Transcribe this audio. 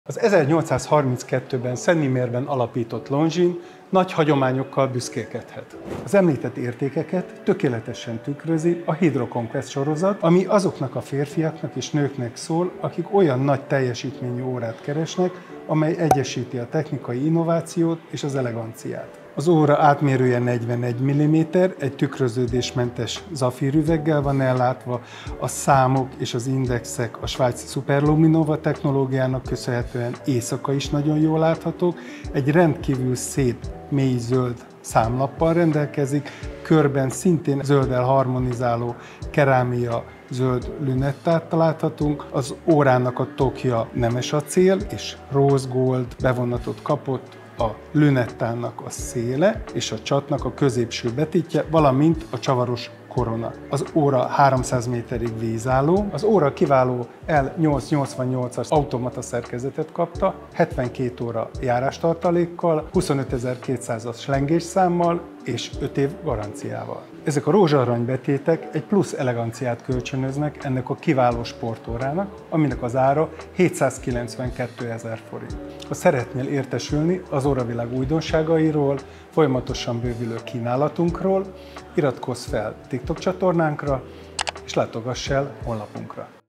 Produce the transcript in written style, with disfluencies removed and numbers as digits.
Az 1832-ben Szentmimérben alapított Longines nagy hagyományokkal büszkélkedhet. Az említett értékeket tökéletesen tükrözi a Hydro Conquest sorozat, ami azoknak a férfiaknak és nőknek szól, akik olyan nagy teljesítményű órát keresnek, amely egyesíti a technikai innovációt és az eleganciát. Az óra átmérője 41 mm, egy tükröződésmentes zafírüveggel van ellátva, a számok és az indexek a svájci Superluminova technológiának köszönhetően éjszaka is nagyon jól láthatók, egy rendkívül szép, mély zöld számlappal rendelkezik, körben szintén zölddel harmonizáló kerámia zöld lünettát találhatunk, az órának a tokja nemes acél és rose gold bevonatot kapott, a lünettának a széle és a csatnak a középső betétje, valamint a csavaros korona. Az óra 300 méterig vízálló, az óra kiváló L888-as automata szerkezetet kapta, 72 óra járástartalékkal, 25.200-as lengésszámmal és 5 év garanciával. Ezek a rózsaarany betétek egy plusz eleganciát kölcsönöznek ennek a kiváló sportórának, aminek az ára 792 000 forint. Ha szeretnél értesülni az óravilág újdonságairól, folyamatosan bővülő kínálatunkról, iratkozz fel TikTok csatornánkra, és látogass el honlapunkra.